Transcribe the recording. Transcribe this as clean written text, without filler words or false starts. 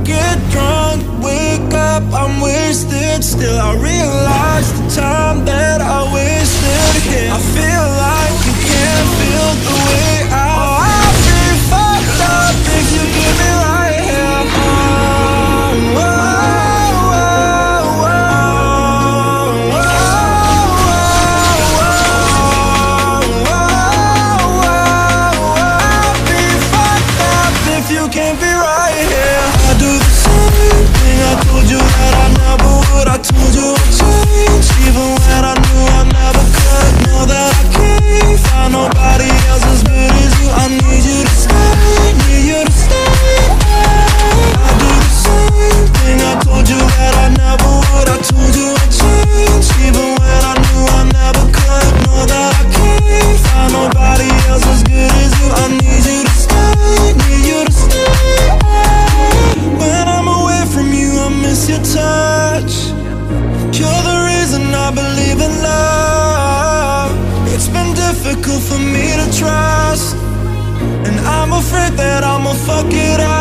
get drunk, wake up, I'm wasted. Still I realize the time that I wasted. Yeah, I feel like you can't feel the way I'll be fucked up if you give me right here. You can't be right here. I do the same thing. I told you that I never would. I told you I'd change, even when I knew I never could. Know that I can't find nobody else as good as you. I need you to stay, need you to stay. I do the same thing. I told you that I never would. I told you I'd change, even when I knew I never could. Know that I can't find nobody else as good as you. I need you to stay, need you to stay. When I'm away from you, I miss your touch. You're the reason I believe in love. It's been difficult for me to trust, and I'm afraid that I'ma fuck it up.